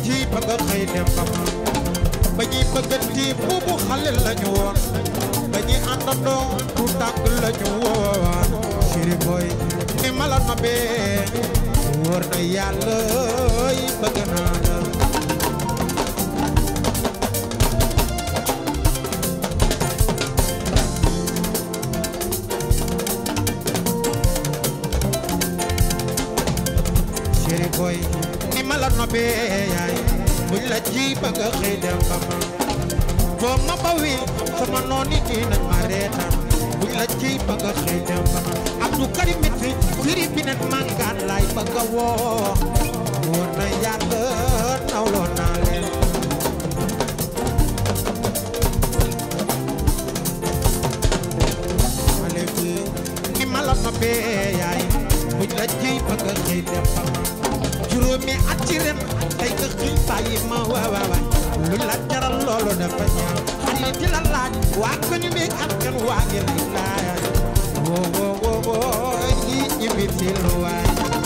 ci bëgg xëy dem ba ñuy bëgganti boobu xale lañu woon ba ñuy àndandoo du tàgg lañu woon chéri boy ni ma la nobee wóor na yàlla yi bëgg naa la chéri boy ni ma la nobee yaay buñ la ji bëgg xëy dem ba ma boo ma bawi sama nooni nii nañ ma reetaan buñ la ji bëgg xëy dem ba ma Abdou Karim Mitri firi bi net mangaan laay bëgg a woo wóor na yàlla nawloo naa leen ale bi ni ma la nobee yaay buñ la ji bëgg xëy dem ba ma juróomi at ci ren tey nga xëy bàyyi ma waawaawaay lu la jaral loolu dafa ñaaw xale di la laaj waa ko ñu meeg ak kan waa ngi lay laaj woo woo woo woo ñi ñibit si lu waay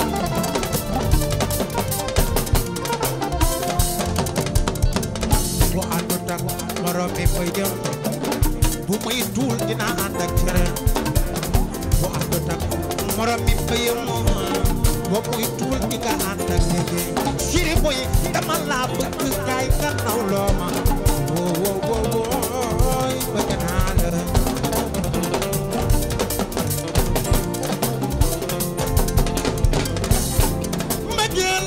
bu àndut ak morom mi fay jëm bu muy tuul dina ànd ak cere bu àndut ak morom mi fay boo muy tuul di nga ànd ak liggéey chéri boy dama laa bëgg kaay nga naw loo ma woo woo woo wooy bëgg naa la ma jël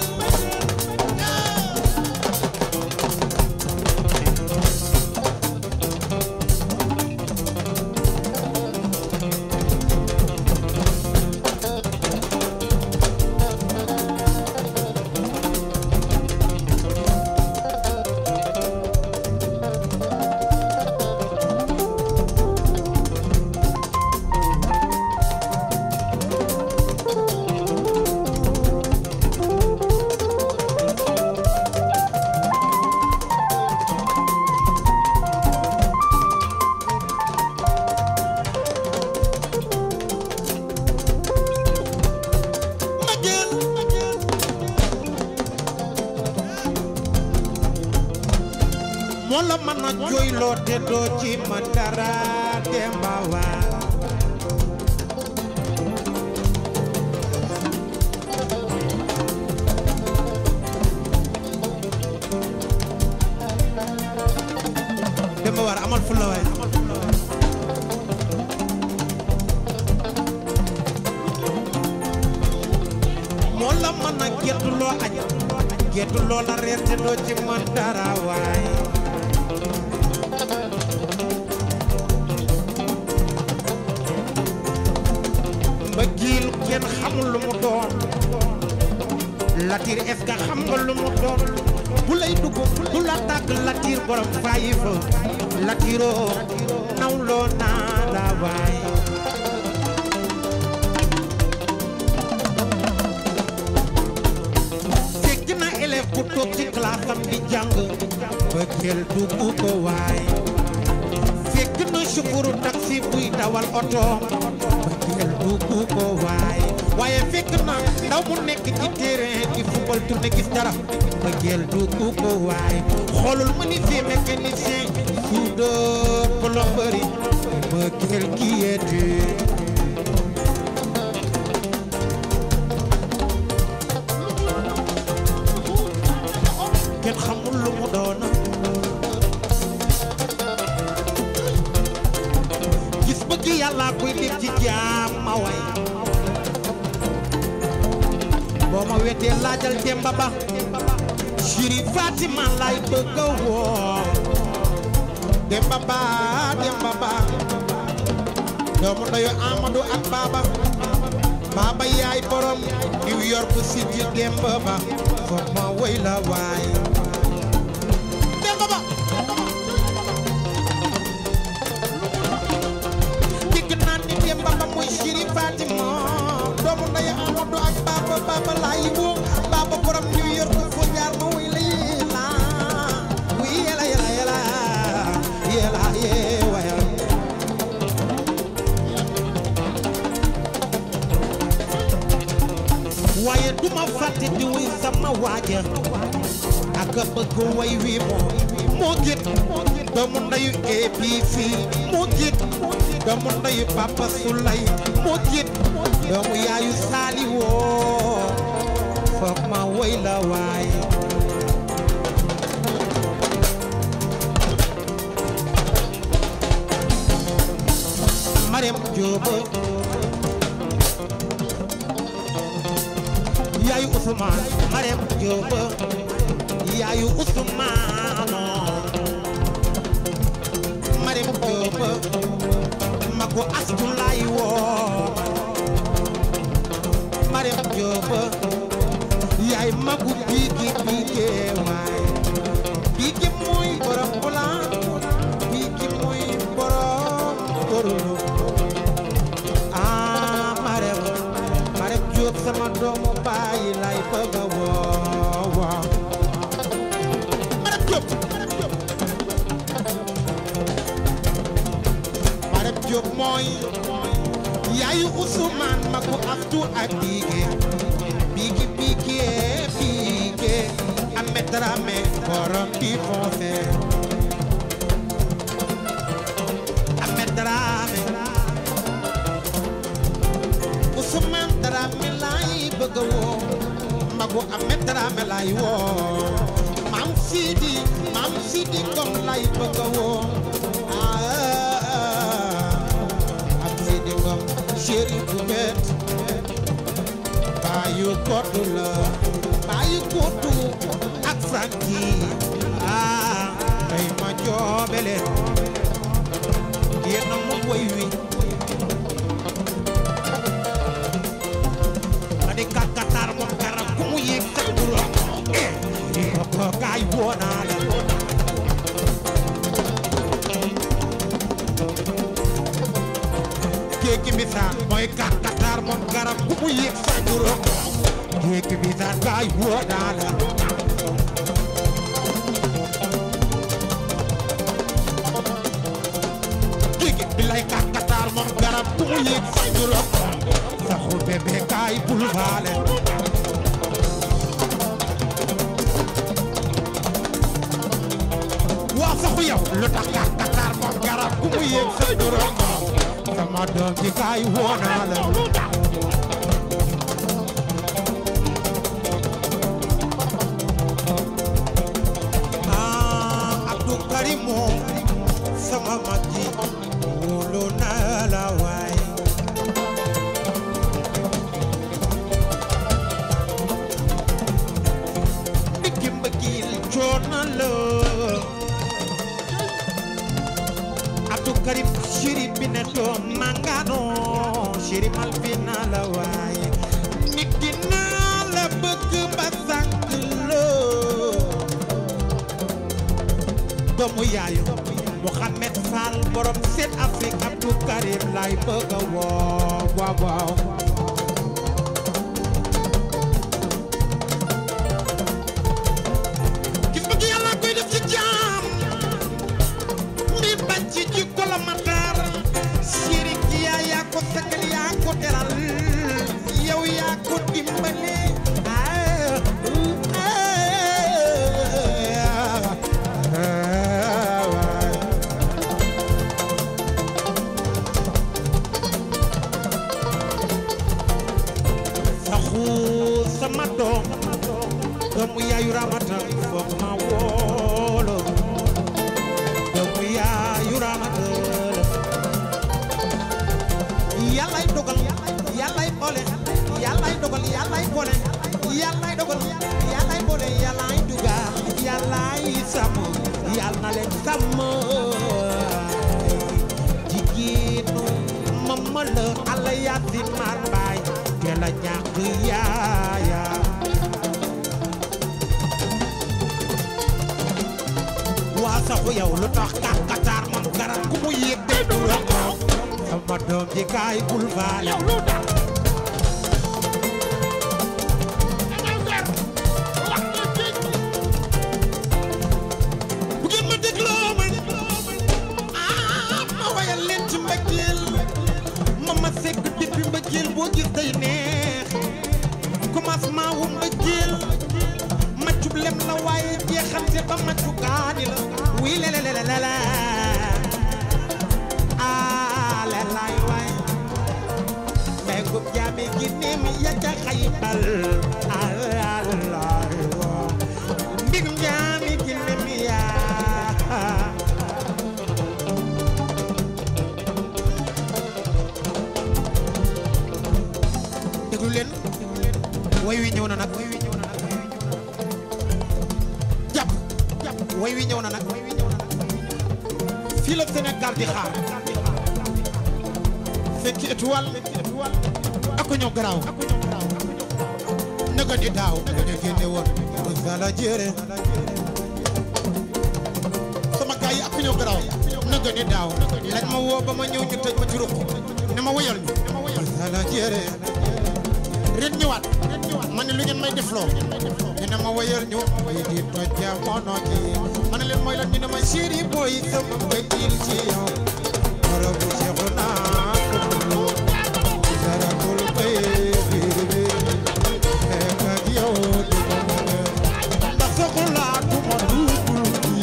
moo la mën a jooyloo te doo ci man dara Demba War Demba War amal fulla waay moo la mën a gettuloo añ gettuloo la reer te doo ci man dara waay mbëggeel kenn xamul lu mu doon Latir est-ce que xam nga lu mu doon bu lay dugg du la tàgg Latir borom faayi fa Latiroo nawloo naa la waay fekk na élève bu toog ci classe am di jàng mbëggeel dugg ko waay fekk na chauffeur taxi buy dawal oto mbëggeel dugg ko waay waaye fekk na ndaw mu nekk ci terrain di football tourné gis dara mbëggeel dugg ko waay xoolul menuisier mécanicien soudeur plomberie mbëggeel ki yeete kenn xamul lu mu doon gis bëgg yàlla koy def ci jaam ma way boo ma wetee laajal Demba Ba chéri Fatima lay bëgg a woo Demba Ba doomu ndoyo Amadou ak Baba yaay borom New York City Demba Ba foog ma woy la waay Demba Ba dégg naa ni Demba Ba mooy chéri Fatima doomu ndoyo Amadou ak Baba laay woo Baba borom New York fo jaar ma woy la yéela wuy yéela yéela yéela yéela waya waaye duma fàtte di wuy sama waaja ak bëgg way wi moo gét doomu ndeyu APC moo gét doomu ndeyu Papa Sulay moo gét doomu yaayu Saali woo foog ma way la waay Marème Diop yaayu Ousmane Marème Diop yaayu Ousmane Marème Diop magu Astu lay woo Marème Diop yaay magu Bigi waay Bigi mooy borom bulaan Bigi mooy borom korolo Marème Diop sama doomu baay lay bëgg a woo Marème Diop mooy yaayu Ousmane magu Aftu ak Bigi Ahmed Dramé borom bi foncé Ahmed Dramé Ousmane Dramé lay bëgg a woo magu Ahmed Dramé lay woo Mam Sidi Ngom lay bëgg a woo Mam Sidi Ngom chéri bu bet bayu kotu la bayu kotu ak Franki ay ma joobele yéen mu way wi ma di kakatar moom garab ku mu yéeg sax duro ko gaay woona la géeki misaan mooy kakatar moom garab ku mu yéeg sax duro géeki misaan gaay woona la bilay kakatar moom garab ku mu yéeg sax duro saxu bébé kaay bul faale waa saxu yow lu tax kakatar moom garab ku mu yéeg sax duro sama doom ji kaay woona la Abdou Karim moom sama mag ji wóolu naa la waay diggi mbëggil coona la Abdou Karim chéri bi ne doom mangano chéri mal bi naa la waay nit dinaa la bëgg ba sànq la doomu yaayu Mohamed Fall borom Seet Afrique Abdou Karim lay bëgg a woo waaw gis bëgg Yàlla koy def ci jaam mbir bañ ci jikko la matar sirik yaa ko sagal yaa ko teral yow yaa ko dimbale sama doom doomu yaayu Ramata foog ma woolo doomu yaayu Ramata yàllay dogal yàllay boole yàllay dogal yàllay boole yàllay dogal yàllay boole yàllay duga yàllay sàmm yàlla na leen sàmm jigéenu mama la ala yaasin maar baay te la ñàkk yaaya waa saxu yow lu tax kakatar moom garab ku mu yéeg de du la ko sama doom ji kaay bul faale bu ngeen ma dégloo ma wayal leen ci mbëggeel ma sekk depuis mbëggeel boo gis day neex commencement wu mbëggeel ma cublem la waaye jeexante ba matu kaani la wi le le le le le ah le lay waay mais gub jaami gi nim ya ca xaybal Allah mbigum jaami gi nim ya déglu leen way wi ñëw na nag jàpp way wi ñëw na nag fii la Sénégal di xaar fekki étoile ak ñoo garaaw naka di daaw dañu génne woon sala jere sama gaay yi ak ñoo garaaw naka di daaw lañ ma woo ba ma ñëw ñu tëj ma ci ruq ne ma wayal ñu sala jere ren ñëwaat ma ne lu ngeen may defloo ñu ne ma wayal ñu may di toj jamono ji ma ne leen mooy lan ñu ne ma chéri boy sama mbëggeel ci yow mara bu seexu naa ko dara bul bay bi nekk ak yow di ko ndax soxlaa du ma dugul bi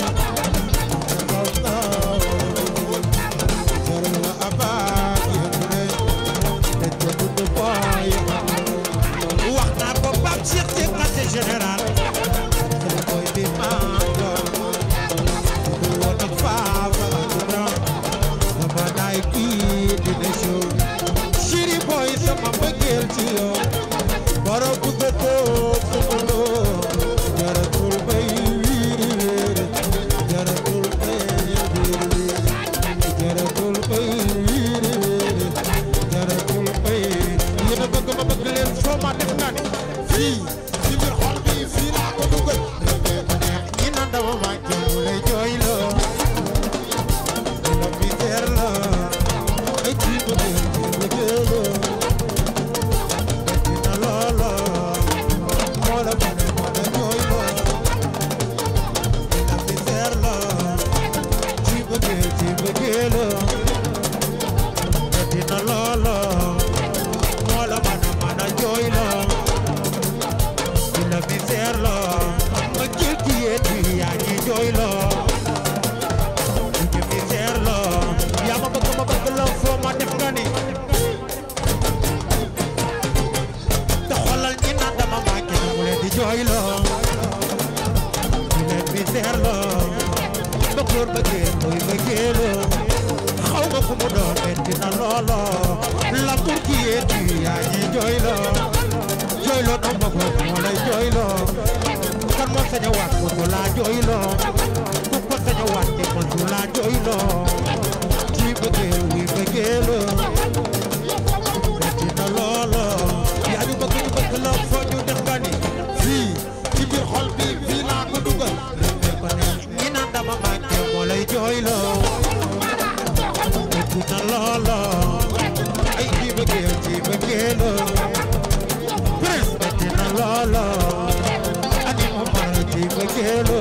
jaral la abaat yëpp ne dañ ko dund boy wax naa ko Pape Cheikh ci quartier général boy bi maa doon du woon ak faava sama naay kii dina show chéri boy sama mbëggeel ci yow baro bu dëppoo sama loo jaratul bay wiiri wiiri jaratul bay wiiri wiiri jaratul bay wiiri wiiri jaratul bay yéen a bëgg ma bëgg leen soo ma def nga ni fii ci biir xol bi fii laa ko dugal ñi naan dama manqué mu lay jooy la la misère la ay ci bëggeel ci bëggeel dina loola moo la mën a jooy la la misère la ci bëggeel dina loola moo la mën a jooy la la misère la ma jël ci yéen yaa ngi jooy la ñu misère la yaa ma bëgg la foo ma def nga ni te xoolal ñi naan dama manqué mu leen di jooy la ñu leen misère la ba góor bëggee muy bëggee la xaw ma fu mu doon metti na loolo la pour ki yéen yaa ngi jooy la jooyloo na ma ko moo lay jooyloo kan moo sañ a waat ko laa jooyloo ku ko sañ a waat te ko laa jooyloo ci bëggeel wi bëggeeloo metti na loolo yaa ñu bëgg la foo ñu def nga ni fii ci biir xol bi fii laa ko dugal ko neex ñi naan dama manqué moo lay jooyloo metti na loolo ay ci bëggeeloo dina lolo ani mo mara ci bëggeelo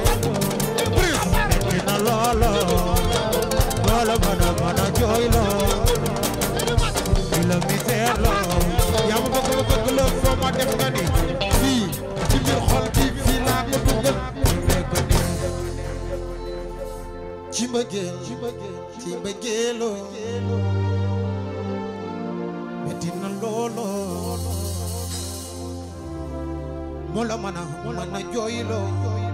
dina lolo wala mana jooylo la misère lo yaa ma bëgg la foo ma def nga ni fii ci biir xol bi fii laa ko dugal ci bëggeelo dina lolo moo la mën a jooyloo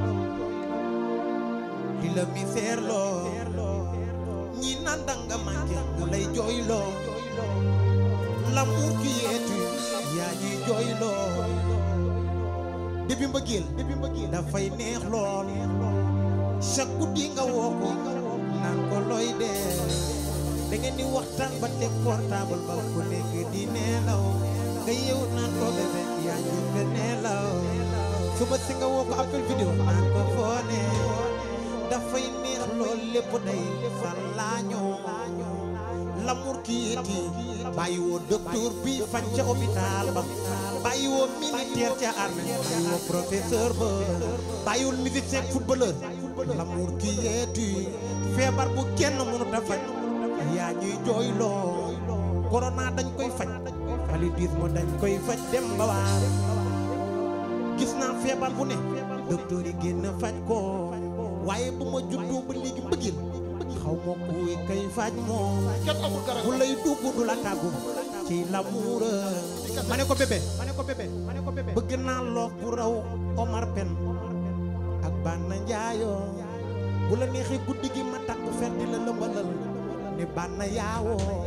di la misère loo ñi naan danga manqué mu lay jooyloo l'amour qui est tu yaa ñuy jooyloo depuis mbëggeel dafay neex lool chaque guddi nga woo ko naan ko looy dee da ngeen di waxtaan ba teg portable ba ku nekk di nelaw nga yeew naan ko bébé yaa ngi ko nelaw suba si nga woo ko appel vidéo naan ko foone dafay neex lool lépp day fan laa ñëw l'amour qui est bàyyi woo docteur bi fañ ca hôpital ba bàyyi woo militaire ca armée bàyyi woo professeur ba bàyyi woo musicien footballeur l'amour qui est feebar bu kenn mënut a faj yaa ñuy jooyloo corona dañ koy faj paludisme dañ koy faj dem ba waar gis naa feebar bu ne docteur yi génn faj ko waaye bu ma juddoo ba léegi mbëggeel xaw ma kuy kay faj moom bu lay dugg du la tàggu ci l'amour ma ne ko bébé bëgg naa loof bu raw Omar Pen ak Banna Njaayo bu la neexee guddi gi ma takk fer di la lëmbalal ni Banna yaawoo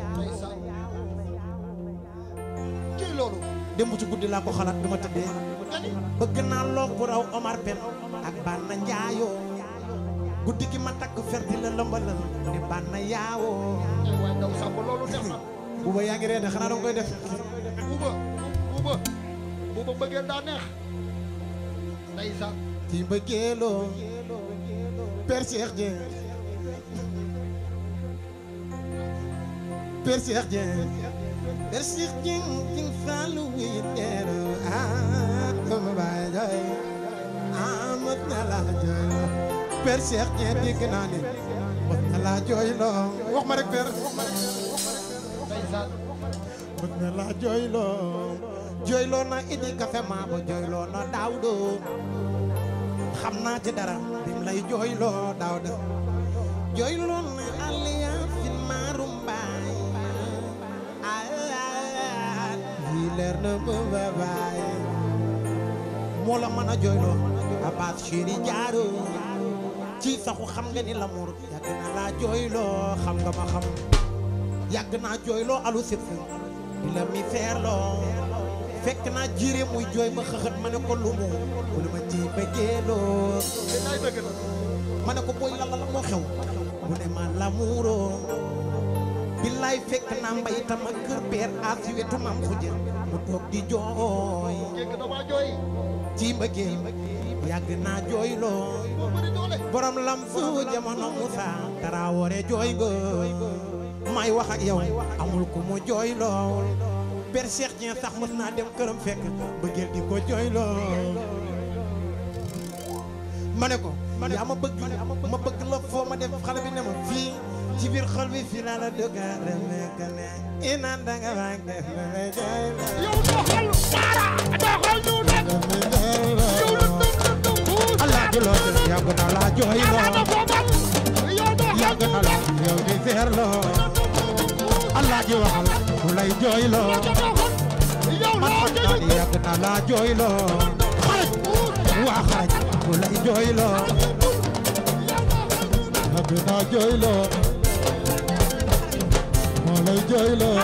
ci loolu démb ci guddi laa ko xalaat du ma tëddee bëgg naa loof bu raw Omar Pen ak Banna Njaayo guddi gi ma takk fer di la lëmbalal ni Banna yaawoo waaye ndaw sàmb loolu neex na buuba yaa ngi reede xanaa danga koy def buuba bëggeel daa neex ndeysaan ci mbëggeeloo Père Cheikh Dieng Père Cheikh Dieng Père Cheikh Dieng Dieng Fallou wi teero ma baay jooy mët na la jooy loo Père Cheikh Dieng dégg naa ne mët na la jooy loo wax ma rek Père ndeysaan mët na la jooy loo na Idi Café Maabo jooy loo na Daawdo xam naa ci dara bim lay jooy loo Daawda jooy loo na Aliya fin maarum baay yi leer na ma baay moo la mën a jooy loo Abbas Chéri Jaaro ci saxu xam nga ni l'amour yàgg na laa jooy loo xam nga ma xam yàgg naa jooy loo alu sif di la mi feer loo fekk naa jiire muy jooy ma xëxët ma ne ko lu mu ma ci bëggeeloo ma ne ko booy la moo xew mu ne ma l'amouroo billaay fekk naa mbay tama kër peer a si wetu maam xujja mu toog di jooy ci mbëggeel yàgg naa jooy loo borom lam fu jamono Musa Traoré jooy nga may wax ak yow amul ku mu jooy loo Père Cheikh Dieng sax mën naa dem këram fekk bëggeel di ko jooy loo ma ne ko yaa ma bëgg la foo ma def xale bi ne ma fii ci biir xol bi fii laa la dëggaale mekk ne inaan danga waag def ma la jooy loo yow doxal Mara doxal ñu nekk yow la Allah di loo yàgg na la jooy loo yàgg na la yow di seer loo Allah ji waxal ku lay jooy loo man xam naa ni yàgg na la jooy loo xaraj waa xaraj ku lay jooy loo yàgg na jooy loo moo lay jooy loo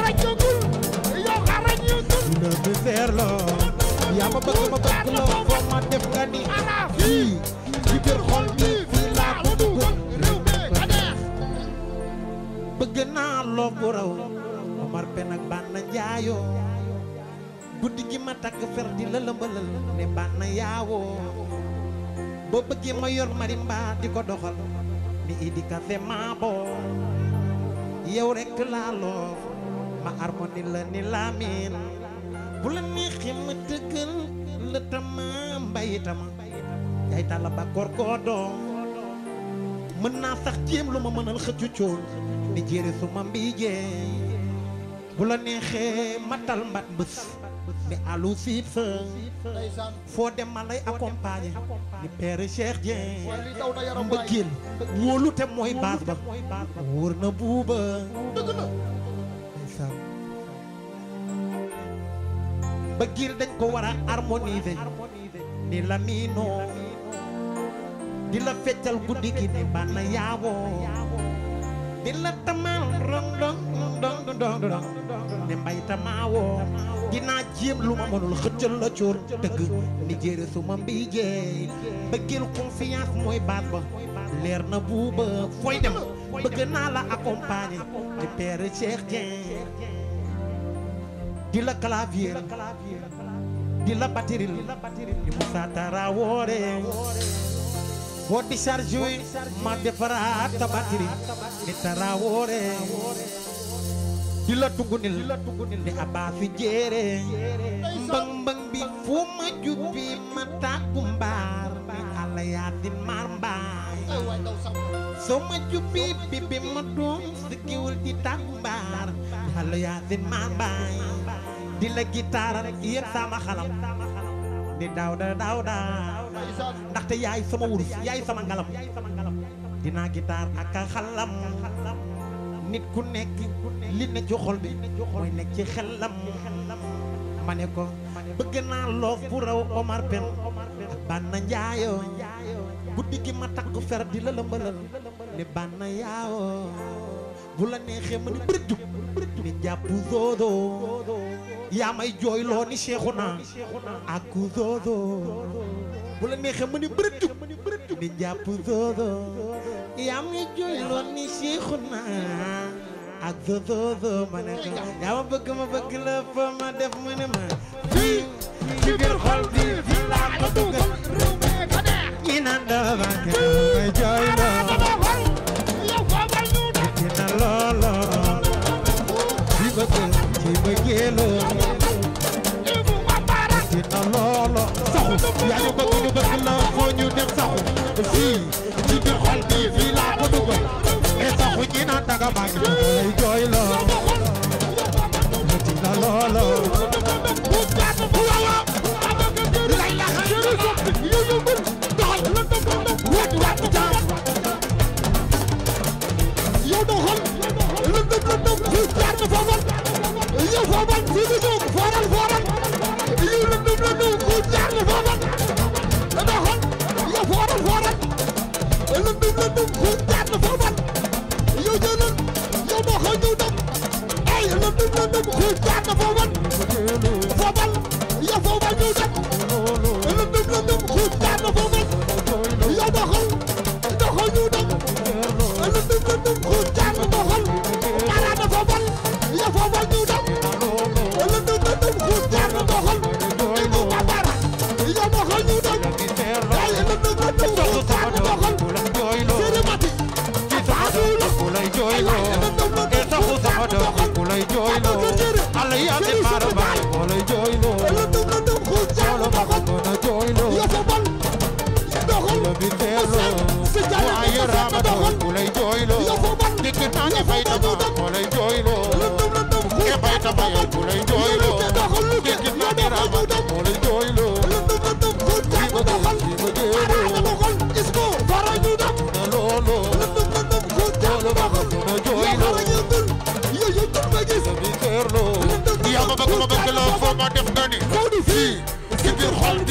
ku la di seer loo yaa ma bëgg loo foo ma def nga ni fii ci biir xol bi fii laa ko dugg bëgg naa loo bu raw Omar Pen ak Banna Njaayo guddi gi ma takk fer di la lëmbalal ne Banna yaawoo boo bëggee ma yor marimba di ko doxal ni Idi Café Maabo yow rekk laa loof ma harmonie la ni Lamin bu la neexee ma tëggal la tama mbay tama yaay tàlla ba korkoodoo mën naa sax jéem lu ma mënal xëccu cool ni jéere su ma mbiijee bu la neexee matal mbat mbës ni alu siit sa foo dem ma lay accompagner ni Père Cheikh Dieng mbëggeel wóolu te mooy baas ba wóor na buuba ndeysaan mbëggeel dañ ko war a harmoniser ni la miinoo di la feccal guddi gi ni Banna yaawoo di la tamal rong dong ne mbay tamaawoo dinaa jéem lu ma mënul xëccal la coor dëgg ni jéere su ma mbiijee bëggeel confiance mooy baat ba leer na buuba fooy dem bëgg naa la accompagner di Père Cheikh Dieng di la clavier di la batterie di Moussa Traoré boo di charge ma defaraat ta batterie di Traoré di la tugunil di Abasi jéere mbëng bi fu ma jubbi ma tàkku mbaar mi ala yaa di maar mbaay soo ma jubbi bi ma doom si giwul di tàkku mbaar mi ala yaa di maar mbaay di la gitaara yépp sama xalam di dawda ndaxte ndaxte yaay sama wurus yaay sama ngalam dinaa gitaar ak a xalam nit ku nekk li ne ci xol bi mooy nekk ci xelam ma ne ko bëgg naa loof bu raw Omar Pène Banna Njaayo guddi gi ma takk fer di la lëmbalal ne Banna Yaawo bu la neexee ma ni bërëj jug ni jàpp zoodo yaa may jooyloo ni Seexuna ak zoodo bu la neexee ma ni bërëj jug ni jàpp zoodo yaa may jooyloo ni Seexuna ak zoodo ma ne ko yaa ma bëgg la fa ma def mu ne ma fii ci biir xol bi fii laa ko dugal ñi naan dama banque may jooyloo dina loolo di bëgg ci bëggeeloo dina loolo saxu yaa ñu bëgg la foo ñu dem saxu fii ci biir xol bi fii laa ko dugal e saxu ñi naan danga banque may jooyloo dina loolo ma def nga ni fii ci biir xol